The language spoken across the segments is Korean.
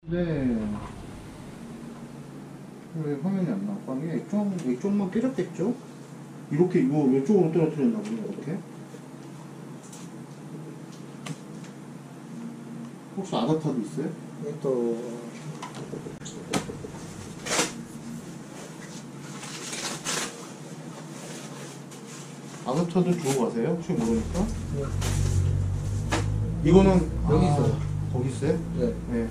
네. 왜 화면이 안 나와? 이게 액정만 깨졌겠죠? 이렇게 이거 이쪽으로 떨어뜨렸나 보네. 이렇게. 혹시 아답터도 있어요? 또 아답터도 주고 가세요? 혹시 모르니까? 네. 이거는 여기 있어요. 거기 있어요? 네. 네.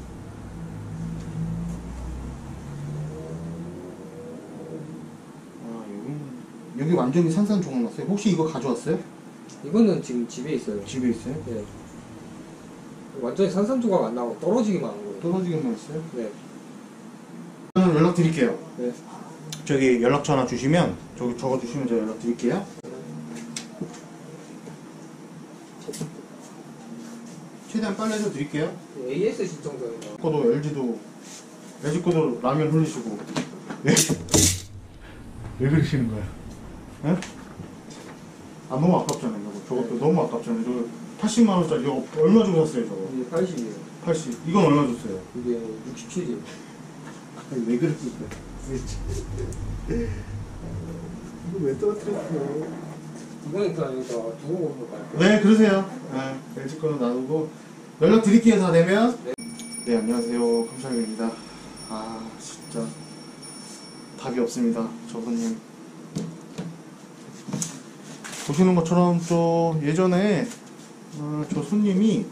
여기 완전히 산산조각 났어요. 혹시 이거 가져왔어요? 이거는 지금 집에 있어요. 집에 있어요? 네. 완전히 산산조각 안 나고 떨어지기만 한 거예요. 떨어지기만 했어요? 네. 저는 연락 드릴게요. 네. 저기 연락처 하나 주시면 저기 적어주시면 제가 연락 드릴게요. 최대한 빨리 해서 드릴게요. AS 신청서에서 거도 LG 거도 라면 흘리시고 왜 그러시는 거야? 예? 아 너무 아깝잖아요. 저것도 너무 아깝잖아요. 저거 80만 원짜리 이거 얼마 주고 샀어요 저거? 이게 80이에요. 80. 이건 얼마 줬어요? 이게 67이에요. 아니, 왜 그랬을까? 이거 왜 떨어뜨렸어? 이거는 그냥 여기다 두고 오는 걸까요? 네, 그러세요. 네, LG 거는 놔두고 연락 드릴게요. 다 되면. 네. 네, 안녕하세요. 감사합니다. 아, 진짜 답이 없습니다. 저 손님. 보시는 것처럼 저 예전에 저 손님이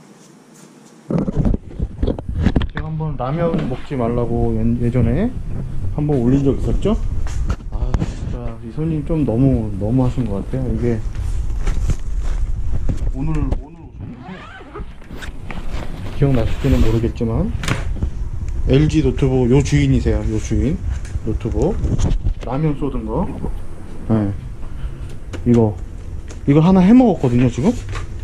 제가 한번 라면 먹지 말라고 예전에 한번 올린 적 있었죠? 아 진짜 이 손님 좀 너무 하신 것 같아요. 이게 오늘 오셨는데 기억나실지는 모르겠지만 LG 노트북 요 주인이세요. 요 주인 노트북 라면 쏟은 거. 네. 이거 하나 해먹었거든요. 지금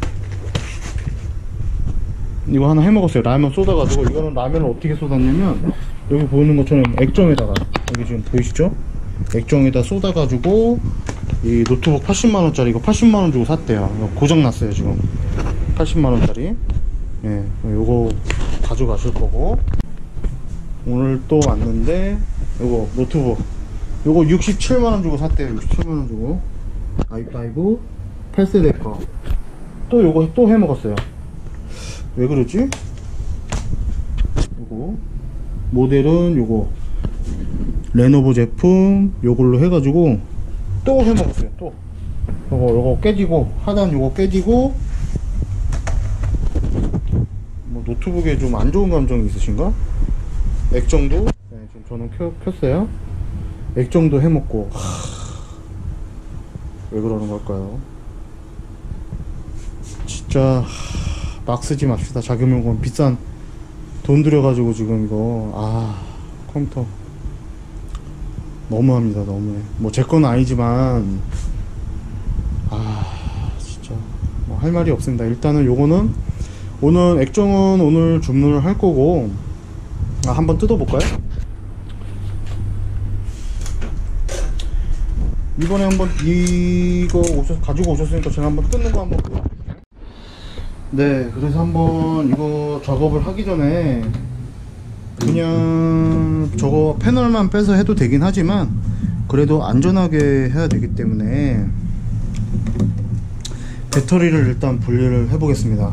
이거 하나 해먹었어요. 라면 쏟아가지고. 이거는 라면을 어떻게 쏟았냐면 여기 보이는 것처럼 액정에다가 여기 지금 보이시죠? 액정에다 쏟아가지고 이 노트북 80만원짜리 이거 80만원 주고 샀대요. 이거 고장났어요 지금. 80만원짜리. 예, 요거 가져가실 거고. 오늘 또 왔는데 요거 노트북 요거 67만원 주고 샀대요. 67만원 주고 i5 8세대 거. 또 요거 또 해먹었어요. 왜 그러지? 요거 모델은 요거 레노버 제품 요걸로 해가지고 또 해먹었어요. 또 요거 깨지고 하단 요거 깨지고 뭐 노트북에 좀 안 좋은 감정이 있으신가? 액정도 네, 지금 저는 켰어요. 액정도 해먹고 왜 그러는 걸까요? 진짜 막 쓰지 맙시다. 자금요금 비싼 돈 들여가지고 지금 이거 컴퓨터 너무합니다. 너무해. 뭐 제 건 아니지만 진짜 뭐 할 말이 없습니다. 일단은 요거는 오늘 액정은 오늘 주문을 할 거고 한번 뜯어볼까요? 이번에 한번 이거 가지고 오셨으니까 제가 한번 뜯는 거 한번 보여드릴게요. 네, 그래서 한번 이거 작업을 하기 전에 그냥 저거 패널만 빼서 해도 되긴 하지만 그래도 안전하게 해야 되기 때문에 배터리를 일단 분리를 해 보겠습니다.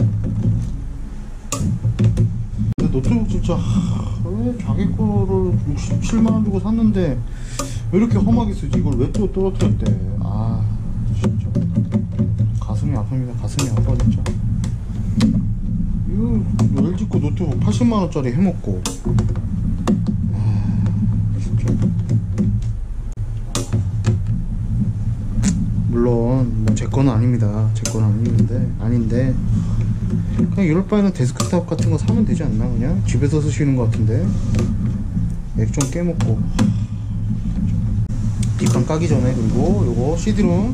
근데 노트북 진짜 왜 자기 거를 67만원 주고 샀는데 왜 이렇게 험하게 쓰지? 이걸 왜 또 떨어뜨렸대? 진짜 가슴이 아픕니다. 가슴이 아파 진짜. 이거 LG 거 노트북 80만원짜리 해먹고 진짜. 물론 뭐 제 거는 아닙니다. 제 거는 아닌데 그냥 이럴 바에는 데스크탑 같은 거 사면 되지 않나? 그냥 집에서 쓰시는 것 같은데 액정 깨먹고 뒷판 까기 전에. 그리고 요거 CD롬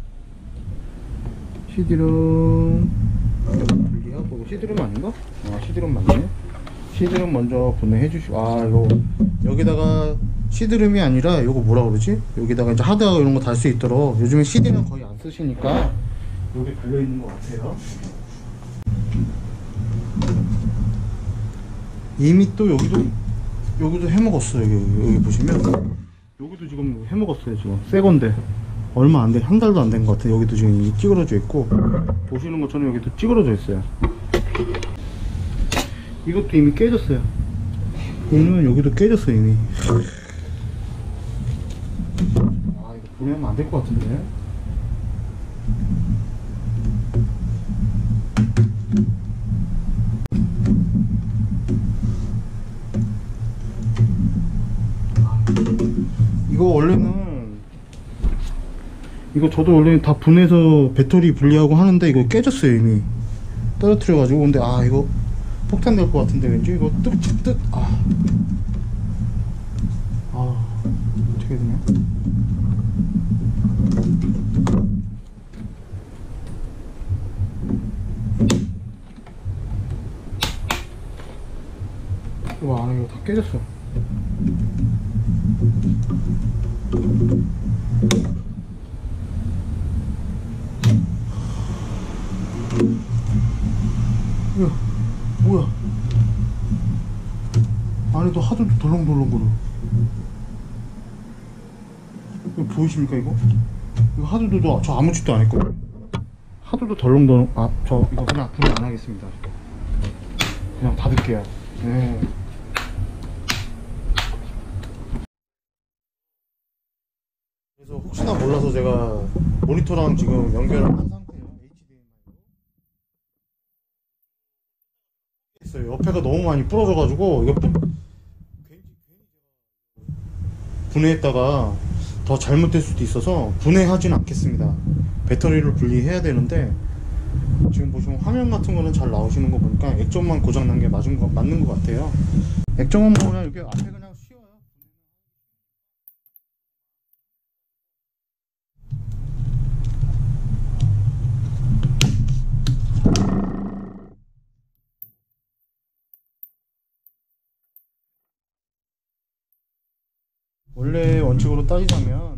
분리하고. CD롬 아닌가? CD롬 맞네. CD롬 먼저 분해해 주시고. 이거 여기다가 CD롬이 아니라 요거 뭐라 그러지? 여기다가 이제 하드하고 이런 거 달 수 있도록. 요즘에 CD는 거의 안 쓰시니까 여기 달려 있는 것 같아요. 이미 또 여기도 해먹었어요. 여기 보시면 여기도 지금 해먹었어요. 지금 새 건데 얼마 안 돼, 한 달도 안 된 것 같아요. 여기도 지금 이미 찌그러져 있고, 보시는 것처럼 여기도 찌그러져 있어요. 이것도 이미 깨졌어요. 보면 여기도 깨졌어요 이미. 아, 이거 보내면 안 될 것 같은데. 이거 원래는, 이거 저도 원래 다 분해서 배터리 분리하고 하는데 이거 깨졌어요 이미. 떨어뜨려 가지고. 근데 아, 이거 폭탄 될 것 같은데 왠지. 이거 어떻게 해야 되냐. 와, 안에 이거 다 깨졌어. 야, 뭐야? 안에도 하도 덜렁덜렁거려. 이거 보이십니까 이거? 이거 하도도 저 아무 짓도 안 했거든요. 하도도 덜렁덜렁. 아, 저 이거 그냥 분해 안 하겠습니다. 그냥 닫을게요. 네. 그래서 혹시나 몰라서 제가 모니터랑 지금 연결을 한 상태예요. HDMI. 옆에가 너무 많이 부러져가지고 이거 괜히 분해했다가 더 잘못될 수도 있어서 분해하진 않겠습니다. 배터리를 분리해야 되는데, 지금 보시면 화면 같은 거는 잘 나오시는 거 보니까 액정만 고장난 게 맞는 것 같아요. 액정은 뭐 그냥 여기 앞에 그냥 씌워요. 원래 원칙으로 따지자면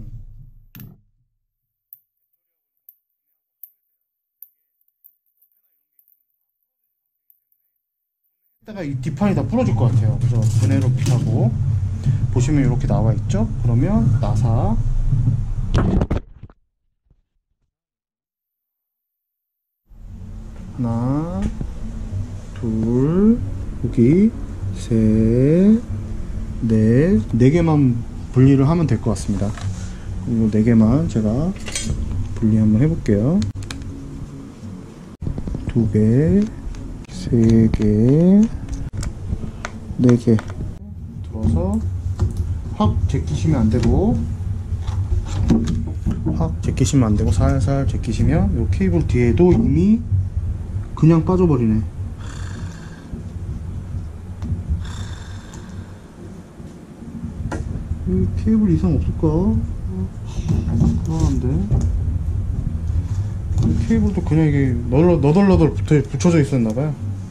이따가 이 뒷판이 다 부러질 것 같아요. 그래서 분해를 못하고, 보시면 이렇게 나와 있죠. 그러면 나사 하나, 둘, 여기 셋, 넷, 네 개만 분리를 하면 될 것 같습니다. 그리고 네 개만 제가 분리 한번 해볼게요. 두 개, 세 개, 네 개 들어서 확 제끼시면 안 되고, 살살 제끼시면 이 케이블 뒤에도 이미 그냥 빠져버리네. 이 케이블 이상 없을까? 불안한데. 케이블도 그냥 이게 너덜너덜 붙여져 있었나봐요.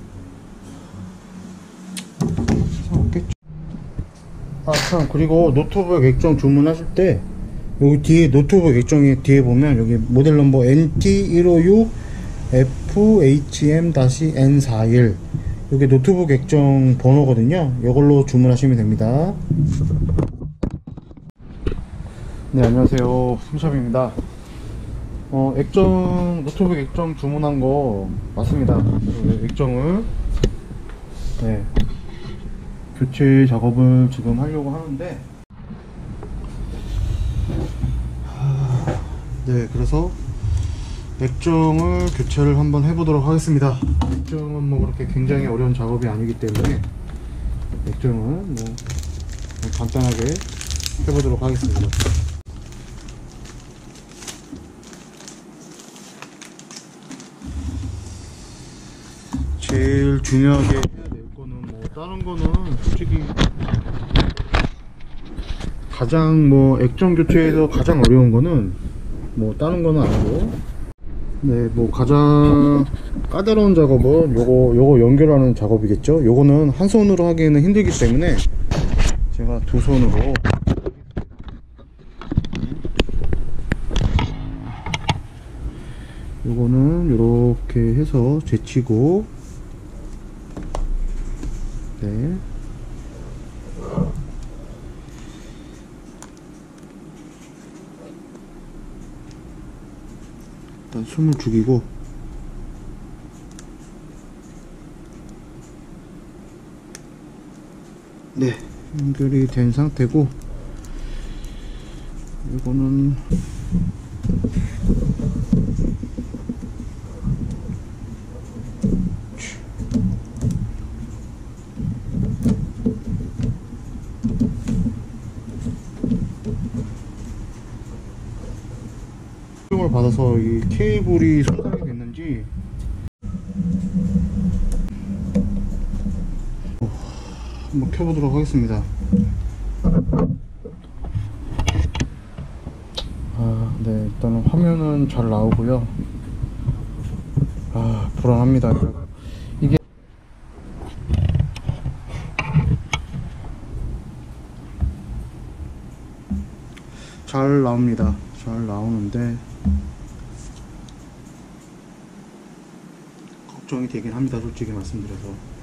이상 없겠죠. 아, 참, 그리고 노트북 액정 주문하실 때 여기 뒤에 노트북 액정에 뒤에 보면 여기 모델 넘버 NT156FHM-N41, 이게 노트북 액정 번호거든요. 이걸로 주문하시면 됩니다. 네, 안녕하세요, 홈샵입니다. 노트북 액정 주문한 거 맞습니다. 액정을, 네, 교체 작업을 지금 하려고 하는데, 네, 그래서 액정을 교체를 한번 해보도록 하겠습니다. 액정은 뭐 그렇게 굉장히 어려운 작업이 아니기 때문에 액정은 뭐 간단하게 해보도록 하겠습니다. 제일 중요하게 해야 될 거는, 뭐 다른 거는 솔직히 가장, 뭐 액정 교체에서 가장 어려운 거는 뭐 다른 거는 아니고, 네, 뭐 가장 까다로운 작업은 요거 연결하는 작업이겠죠. 요거는 한 손으로 하기에는 힘들기 때문에 제가 두 손으로, 요거는 이렇게 해서 제치고, 네, 네. 일단 숨을 죽이고 네, 연결이 된 상태고 이거는 을 받아서 이 케이블이 손상이 됐는지 한번 켜보도록 하겠습니다. 네, 일단은 화면은 잘 나오고요. 불안합니다. 이게 잘 나옵니다. 잘 나오는데 걱정이 되긴 합니다. 솔직히 말씀드려서.